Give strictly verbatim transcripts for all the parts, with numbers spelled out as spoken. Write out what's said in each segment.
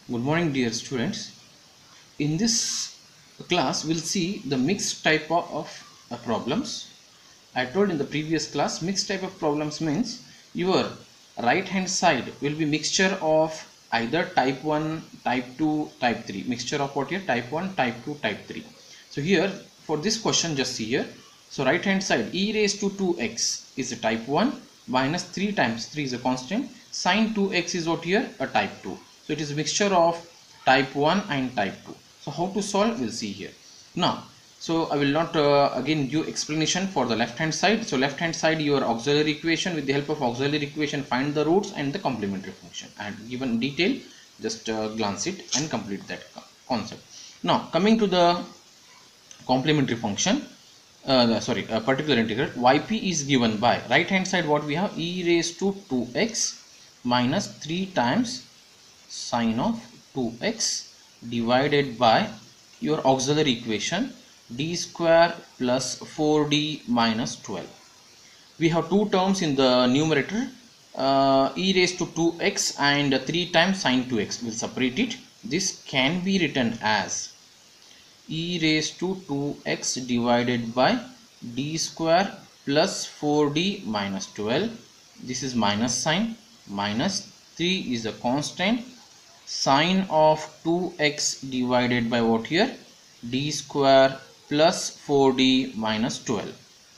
Good morning, dear students. In this class we'll see the mixed type of, of uh, problems. I told in the previous class mixed type of problems means your right hand side will be mixture of either type one, type two, type three. Mixture of what here? Type one, type two, type three. So here for this question, just see here. So right hand side, e raised to two x is a type one, minus three times three is a constant, sine two x is what here? A type two. So it is a mixture of type one and type two. So how to solve, we'll see here. Now so I will not uh, again give explanation for the left hand side. So left hand side, your auxiliary equation, with the help of auxiliary equation find the roots and the complementary function, and given detail, just uh, glance it and complete that concept. Now coming to the complementary function, uh, sorry a particular integral, yp is given by right hand side, what we have? E raised to two x minus three times sine of two x divided by your auxiliary equation d square plus four d minus twelve. We have two terms in the numerator, uh, e raised to two x and three times sine two x. We'll separate it. This can be written as e raised to two x divided by d square plus four d minus twelve. This is minus sign, minus three is a constant, sine of two x divided by what here? D square plus four d minus twelve.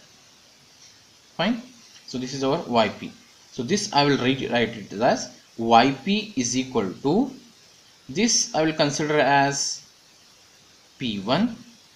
Fine. So this is our yp. So this I will write, write it as yp is equal to, this I will consider as p one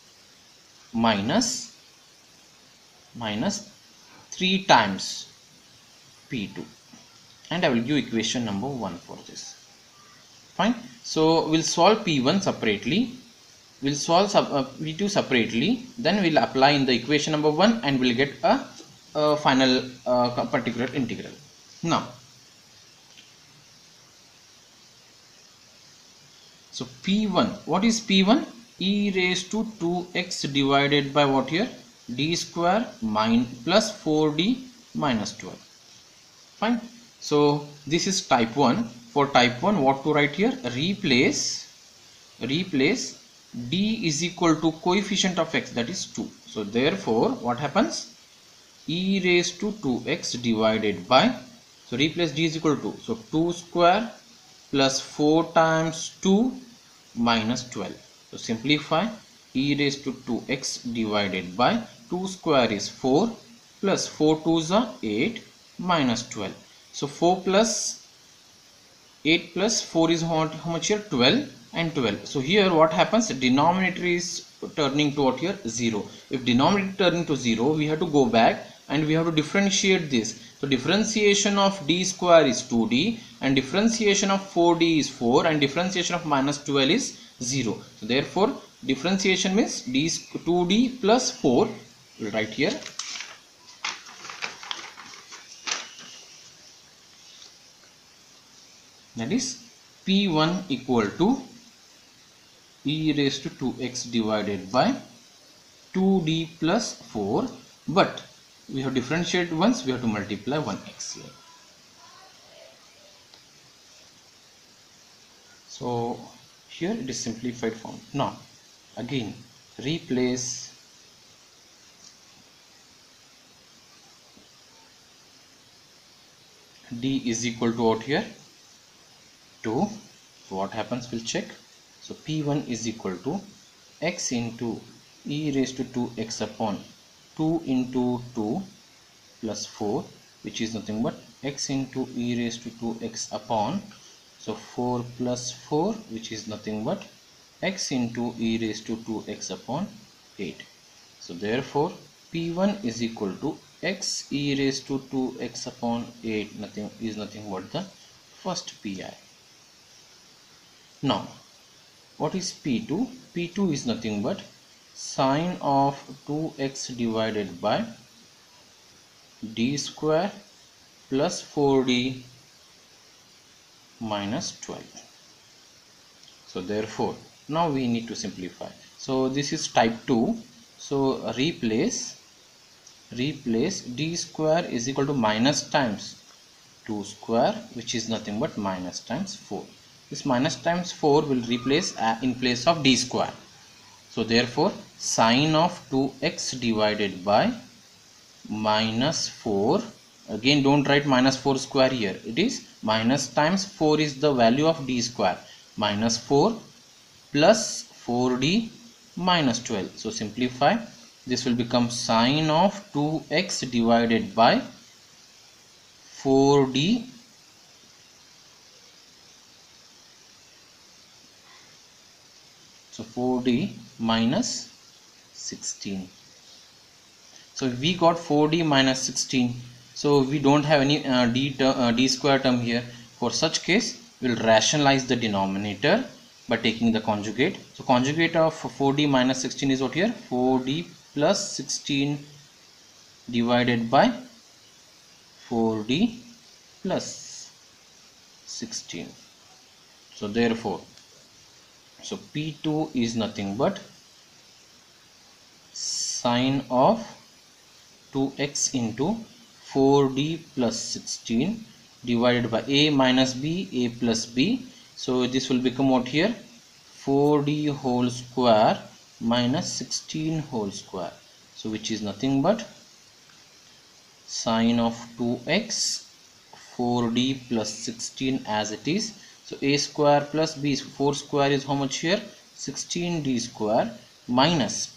minus minus three times p two, and I will give equation number one for this. Fine. So we'll solve p one separately, we'll solve sub, uh, p two separately, then we'll apply in the equation number one and we'll get a, a final uh, particular integral. Now so p one, what is p one? E raised to two x divided by what here? D square minus plus four d minus twelve. Fine. So this is type one. For type one, what to write here? Replace replace d is equal to coefficient of x, that is two. So therefore what happens? E raised to two x divided by, so replace d is equal to, so two square plus four times two minus twelve. So simplify, e raised to two x divided by two square is four plus four twos are eight minus twelve. So four plus eight plus four is how much here? twelve and twelve. So here what happens? Denominator is turning to what here? zero. If denominator turning to zero, we have to go back and we have to differentiate this. So differentiation of d square is two d and differentiation of four d is four and differentiation of minus twelve is zero. So therefore differentiation means d two d plus four. We'll write here. That is p one equal to e raised to two x divided by two d plus four, but we have differentiated once, we have to multiply one x here. So here it is simplified form. Now again replace d is equal to what here? two. So what happens, we'll check. So p one is equal to x into e raised to two x upon two into two plus four, which is nothing but x into e raised to two x upon, so four plus four, which is nothing but x into e raised to two x upon eight. So therefore p one is equal to x e raised to two x upon eight, nothing is nothing but the first pi. Now what is p two? p two is nothing but sine of two x divided by d square plus four d minus twelve. So therefore now we need to simplify. So this is type two. So replace replace d square is equal to minus times two square, which is nothing but minus times four. this minus times four will replace uh, in place of d square. So therefore sine of two x divided by minus four, again don't write minus four square here, it is minus times four is the value of d square, minus four plus four d minus twelve. So simplify, this will become sine of two x divided by four d so four d minus sixteen. So we got four d minus sixteen, so we don't have any uh, d, ter uh, d square term here. For such case we will rationalize the denominator by taking the conjugate. So conjugate of four d minus sixteen is what here, four d plus sixteen divided by four d plus sixteen. So therefore, so P two is nothing but sine of two x into four d plus sixteen divided by a minus b, a plus b. So this will become what here, four d whole square minus sixteen whole square. So which is nothing but sine of two x four d plus sixteen as it is. So a square plus b, four square is how much here, sixteen d square minus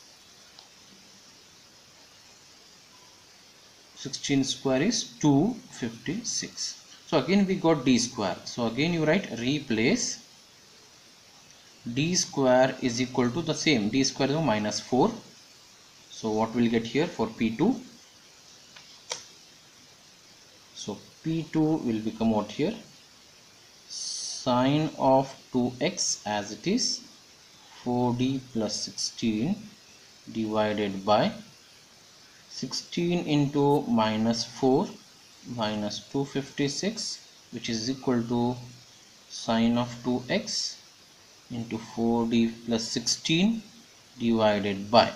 sixteen square is two hundred fifty-six. So again we got d square. So again you write replace d square is equal to the same, d square is minus four. So what we'll get here for P two? So P two will become what here, sine of two x as it is, four d plus sixteen divided by sixteen into minus four minus two hundred fifty-six, which is equal to sine of two x into four d plus sixteen divided by,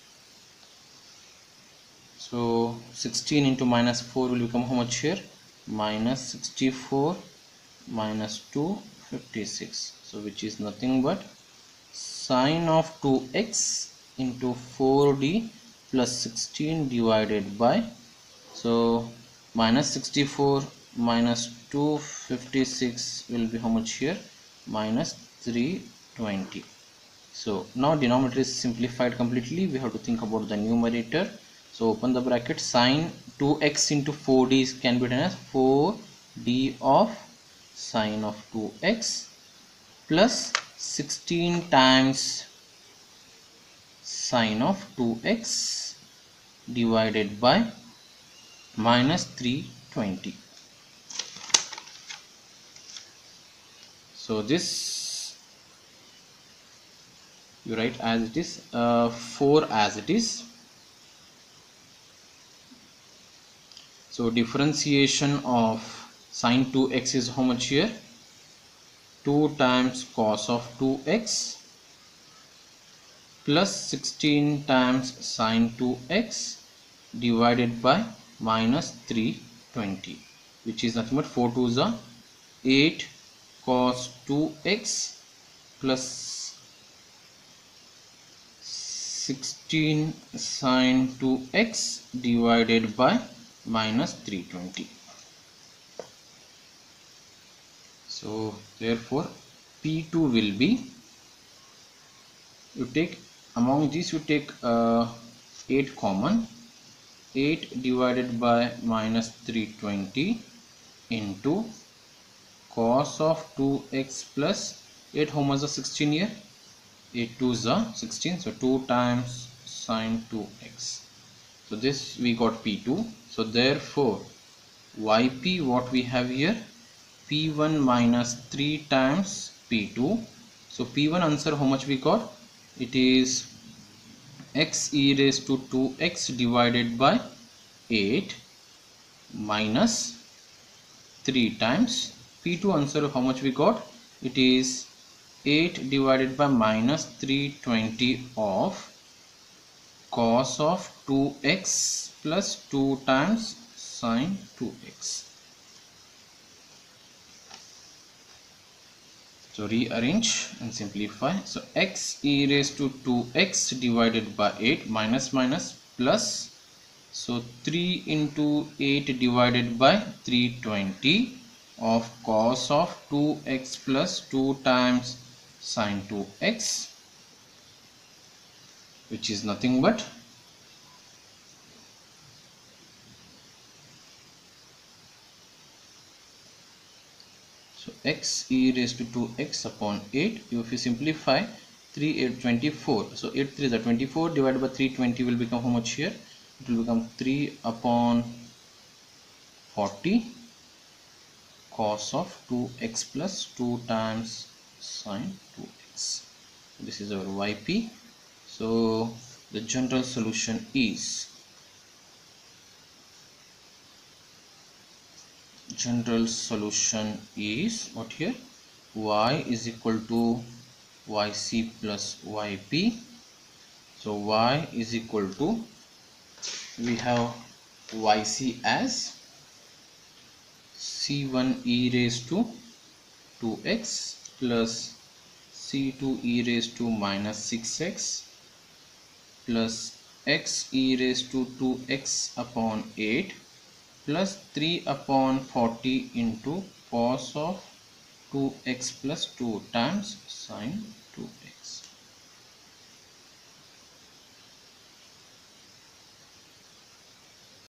so sixteen into minus four will become how much here, minus sixty-four minus two hundred fifty-six. So which is nothing but sine of two x into four d plus sixteen divided by, so minus sixty-four minus two hundred fifty-six will be how much here, minus three hundred twenty. So now denominator is simplified completely, we have to think about the numerator. So open the bracket, sine two x into four d can be written as four d of sine of two x plus sixteen times sine of two x divided by minus three hundred twenty. So this you write as it is, uh, four as it is. So differentiation of sine two x is how much here, two times cos of two x plus sixteen times sine two x divided by minus three hundred twenty, which is nothing but four twos are eight cos two x plus sixteen sine two x divided by minus three hundred twenty. So therefore P two will be, you take among these you take uh, eight common, eight divided by minus three hundred twenty into cos of two x plus eight, how much is sixteen here, eight twos are sixteen, so two times sine two x. So this we got P two. So therefore Y P, what we have here, P one minus three times P two. So P one answer how much we got, it is x e raised to two x divided by eight minus three times P two answer how much we got, it is eight divided by minus three hundred twenty of cos of two x plus two times sine two x. So rearrange and simplify. So x e raised to two x divided by eight minus minus plus. So three into eight divided by three hundred twenty of cos of two x plus two times sine two x, which is nothing but so x e raised to two x upon eight. If you simplify, three eight twenty-four. So eight three is twenty-four divided by three hundred twenty will become how much here? It will become three upon forty cos of two x plus two times sine two x. This is our yp. So the general solution is general solution is what here? Y is equal to yc plus yp. So y is equal to, we have yc as c one e raised to two x plus c two e raised to minus six x plus x e raised to two x upon eight plus three upon forty into cos of two x plus two times sine two